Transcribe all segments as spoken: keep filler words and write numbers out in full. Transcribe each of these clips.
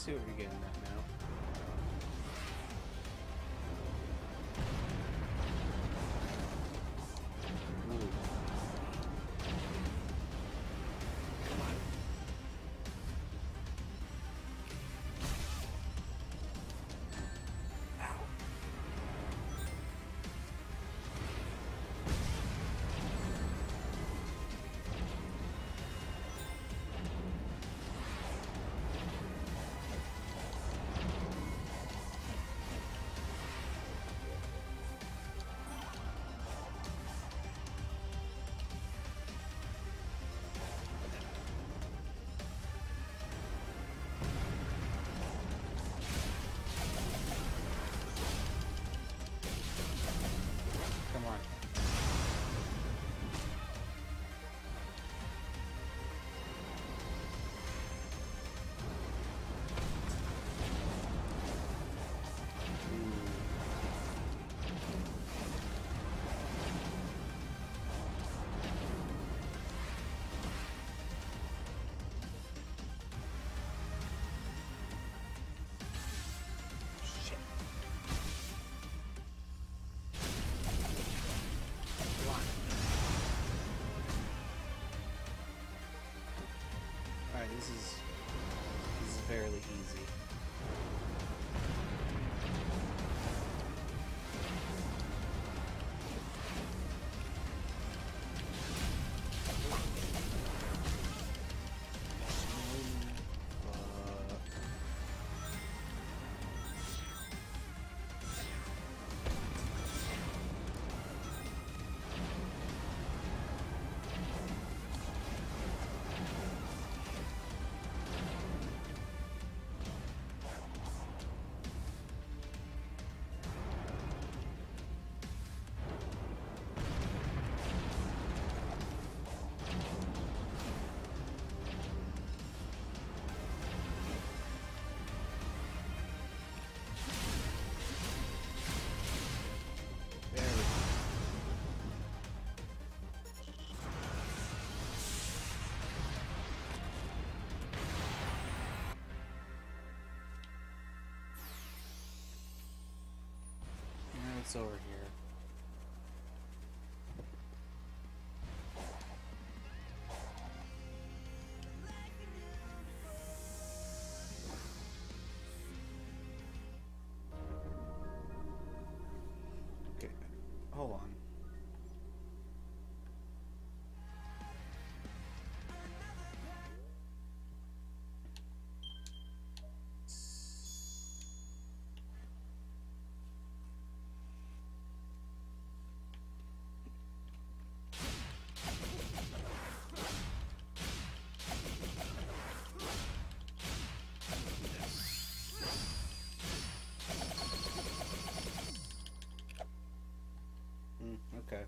see what we're getting at now. Ooh. Come on. Ow. Come on. Shit. Come on. Alright, this is this is fairly easy. Uh, there we go. Now it's over here. Okay, hold on. Mm, okay.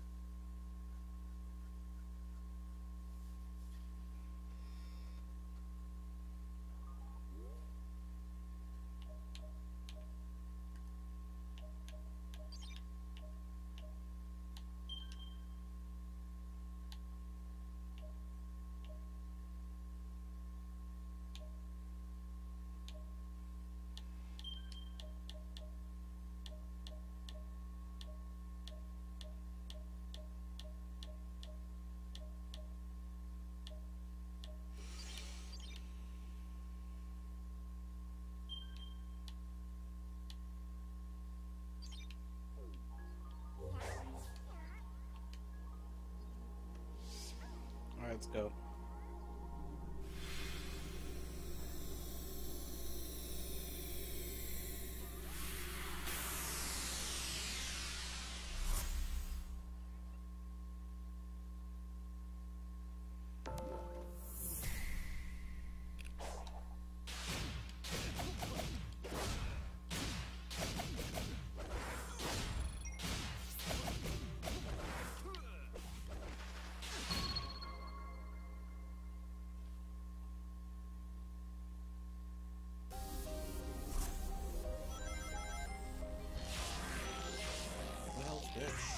Alright, let's go. This.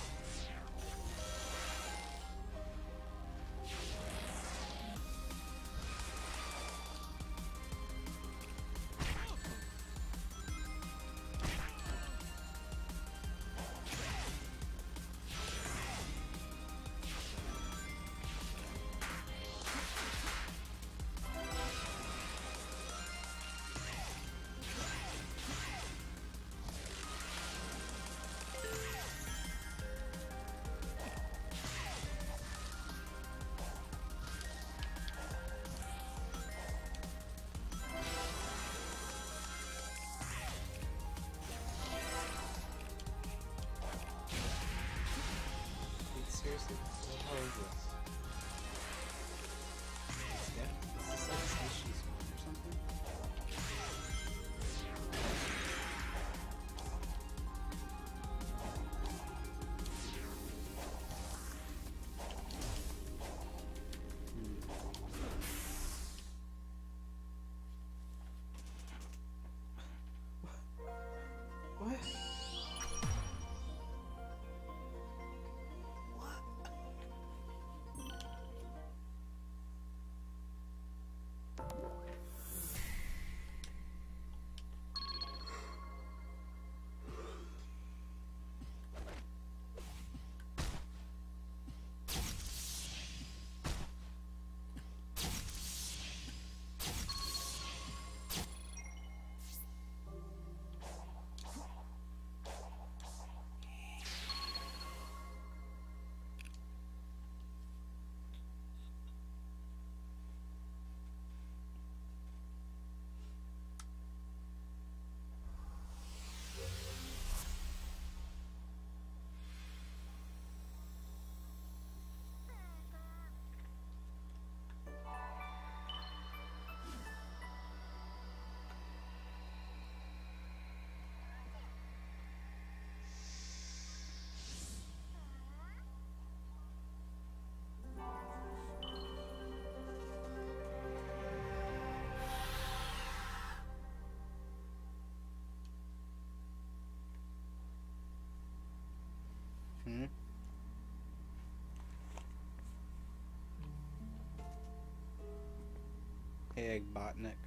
Hey, Eggbotnik.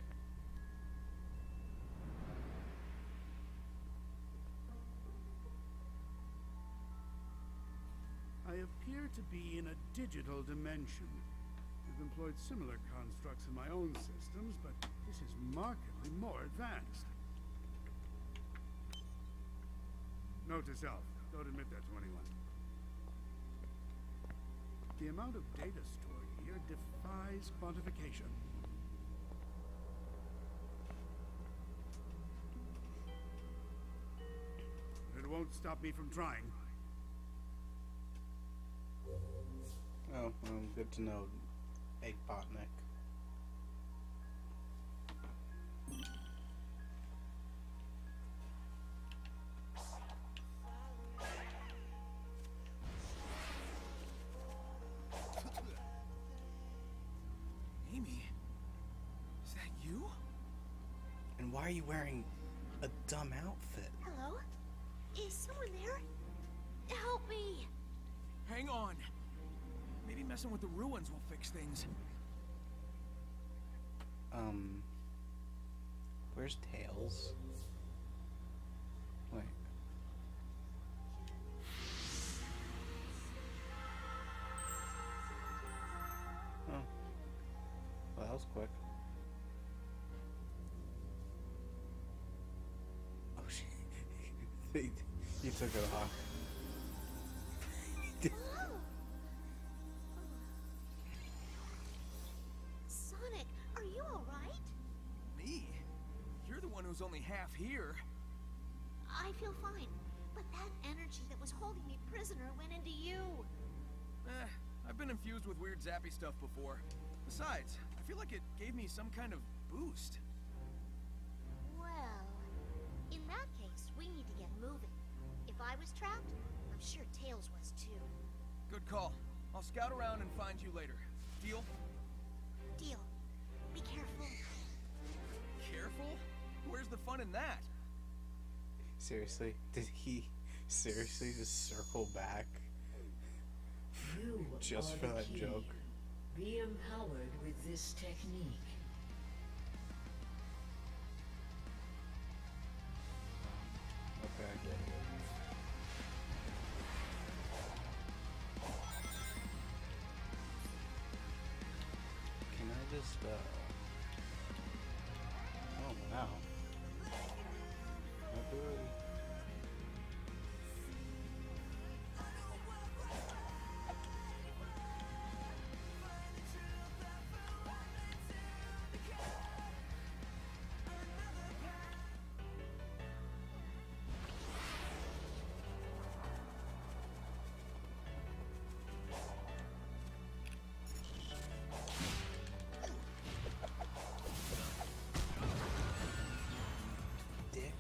I appear to be in a digital dimension. I've employed similar constructs in my own systems, but this is markedly more advanced. Note to self, don't admit that to anyone. The amount of data stored here defies quantification. But it won't stop me from trying. Oh, well, good to know, Eggbotnik. Amy, is that you? And why are you wearing a dumb outfit? Hello? Is someone there? Help me! Hang on. Maybe messing with the ruins will fix things. Um, where's Tails? Wait. Oh. Well, that was quick. Oh shit. You took it off. Sonic, are you alright? Me? You're the one who's only half here. I feel fine, but that energy that was holding me prisoner went into you. Eh, I've been infused with weird zappy stuff before. Besides, I feel like it gave me some kind of boost. Well, in that case, we need to get moving. If I was trapped, I'm sure Tails was too. Good call. I'll scout around and find you later. Deal? Deal. Be careful. Careful? Where's the fun in that? Seriously? Did he seriously just circle back You just are for the that key. joke? Be empowered with this technique. Okay. Can I just, uh... Oh, wow. Not really. Dick.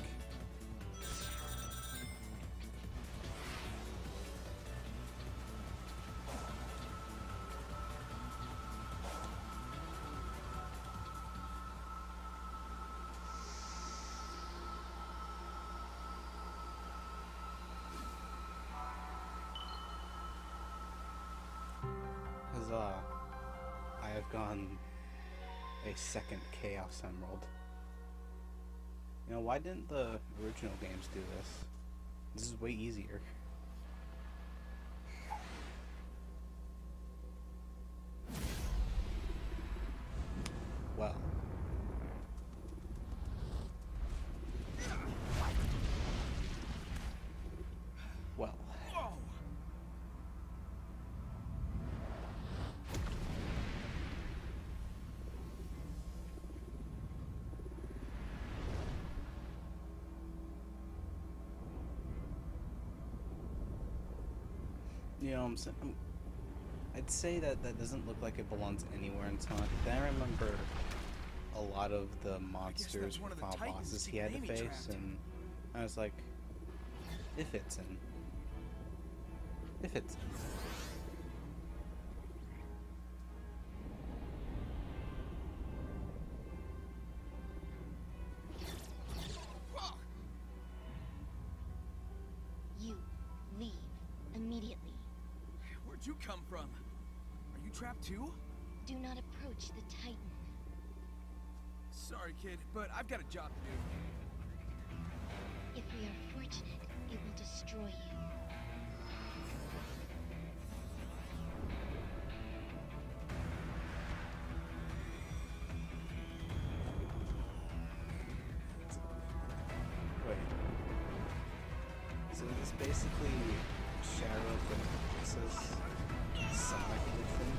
Huzzah. I have gone a second Chaos Emerald. You know, why didn't the original games do this? This is way easier. Well. Well. Whoa! You know, I'm, s- I'm, I'd say that that doesn't look like it belongs anywhere in Sonic. Then I remember a lot of the monsters that's one or of the final Titans bosses he keeping had to Amy face, trapped. and I was like, it fits in. It fits in. Whoa! You leave immediately. Where'd you come from? Are you trapped too? Do not approach the Titan. Sorry, kid, but I've got a job to do. If we are fortunate, it will destroy you. Wait. So this basically Shadow of the Colossus Sonic Edition.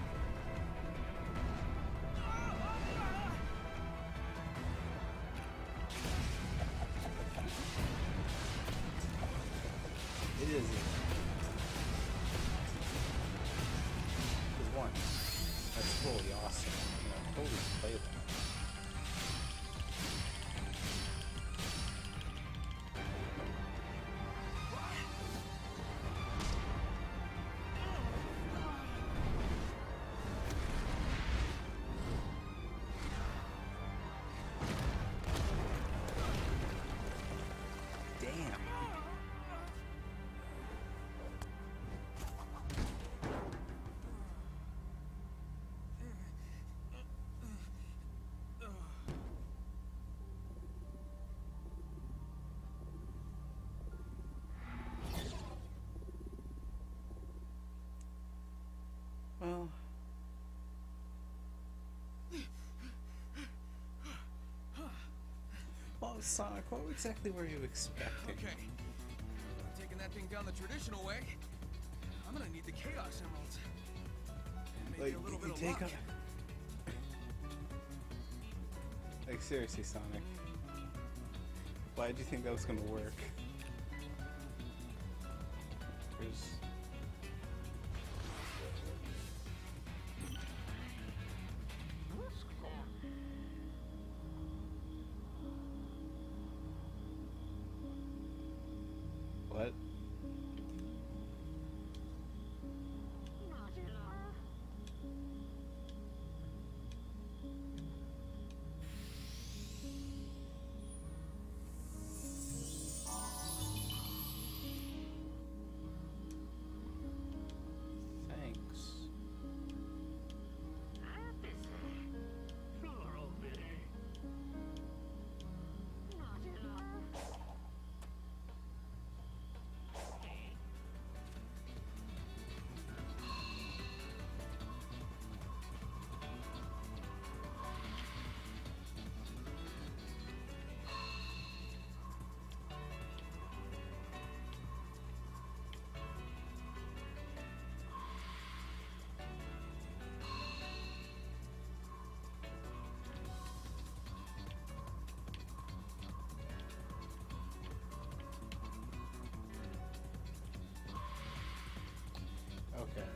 It is. There's one. That's totally awesome. You know, totally play that. Damn. Well, well, Sonic, what exactly were you expecting? Okay. I'm taking that thing down the traditional way. I'm gonna need the Chaos Emeralds. And maybe Like, a little you bit of take luck. a... Like, seriously, Sonic. Why did you think that was gonna work? There's... What? Thanks. Okay.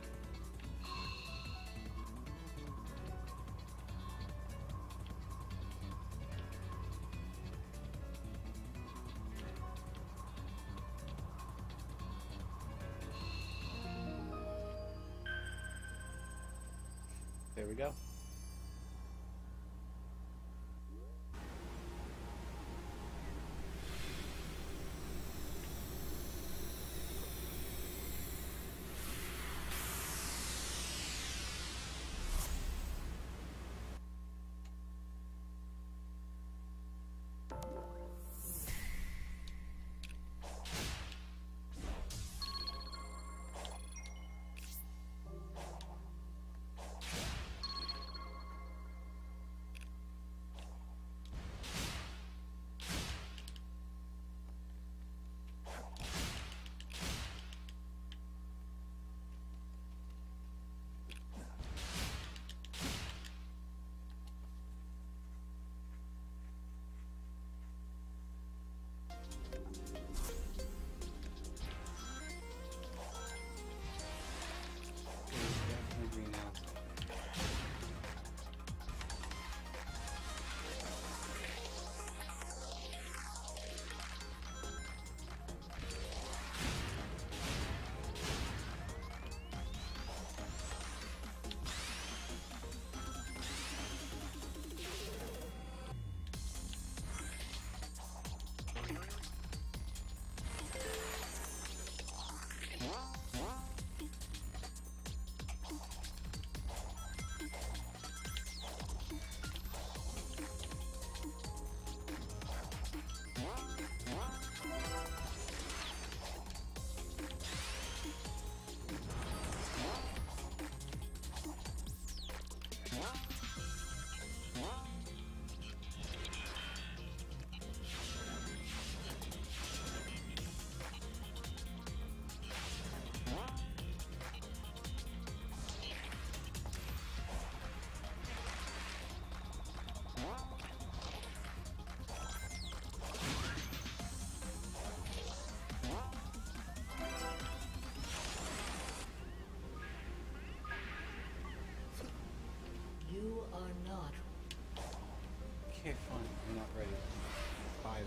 There we go. Okay, fine. You're not ready. Bye.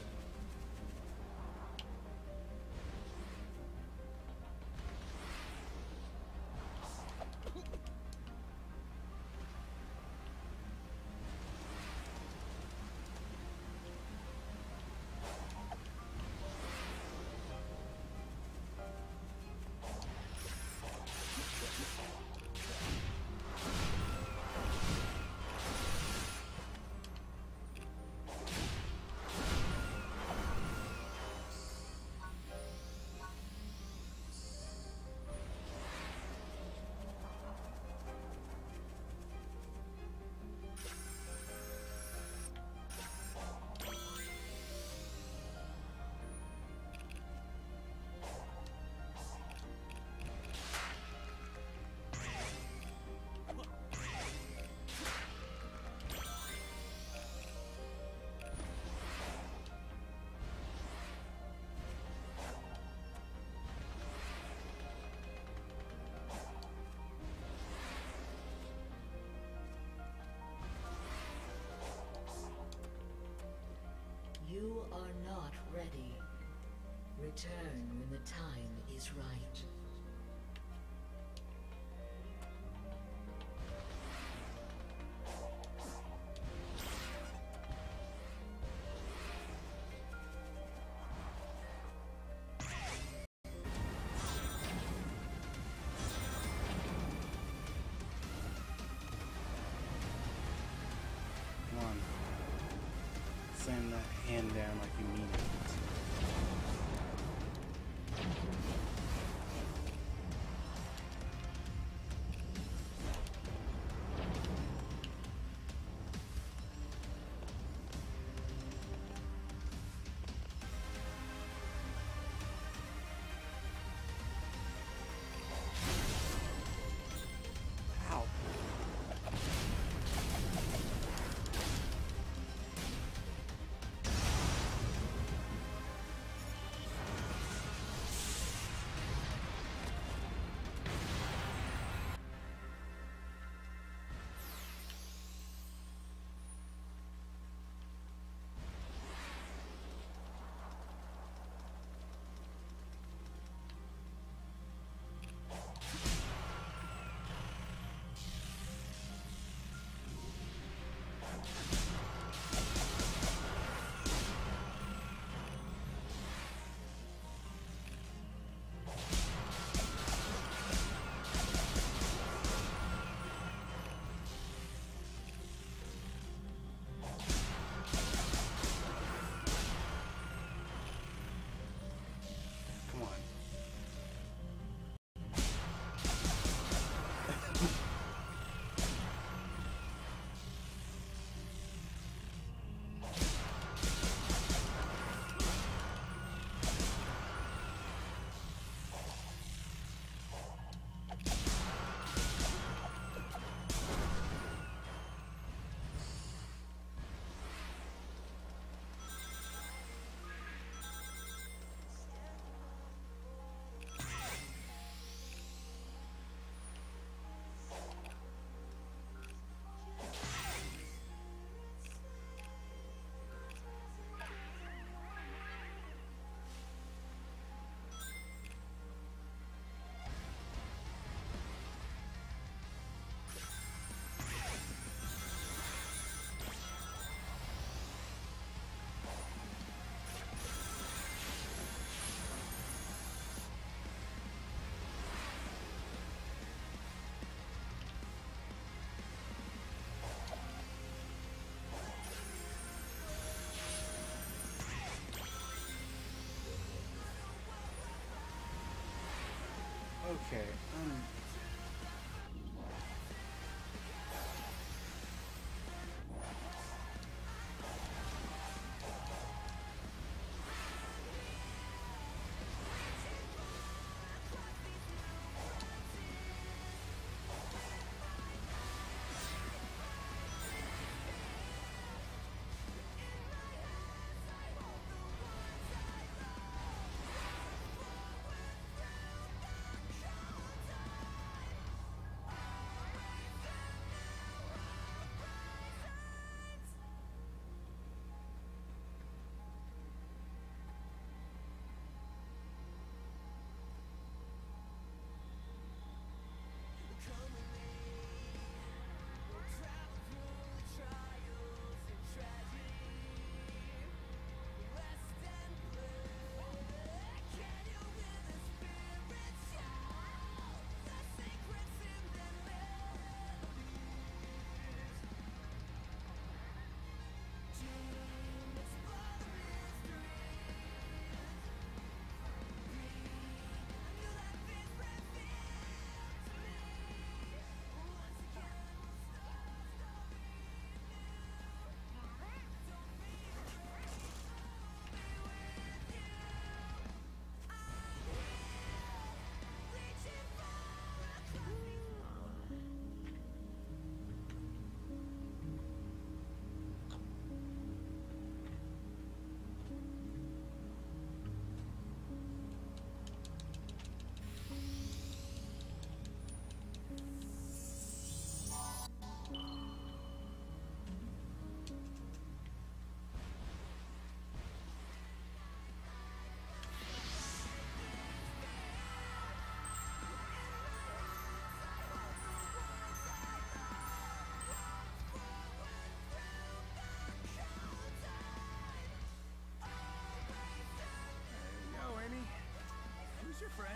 You are not ready. Return when the time is right. Come on. Slam that hand down like you mean it. Ow. Come on. Okay, um... your friend.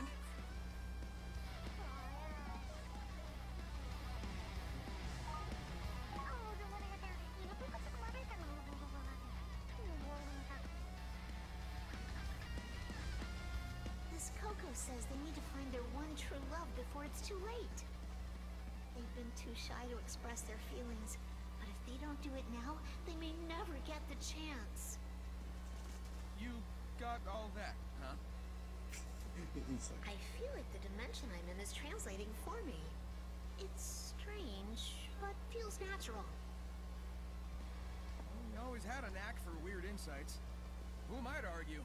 This Coco says they need to find their one true love before it's too late. They've been too shy to express their feelings, but if they don't do it now, they may never get the chance. You got all that, huh? He's like, I feel like the dimension I'm in is translating for me. It's strange, but feels natural. Well, you always had a knack for weird insights. Who am I to argue?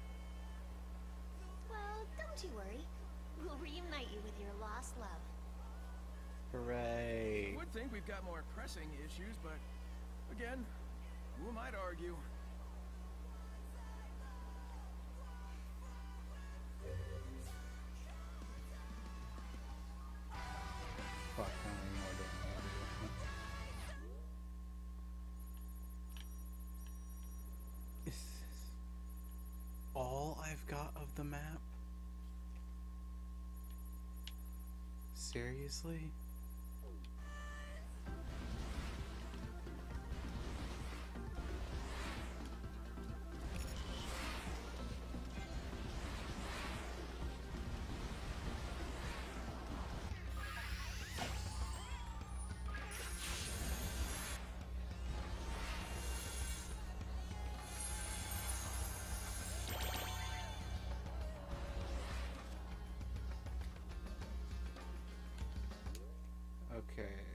Well, don't you worry. We'll reunite you with your lost love. hooray. I would think we've got more pressing issues, but again, who am I to argue? Fuck, I don't even know what to do. Is this all I've got of the map? Seriously? Okay.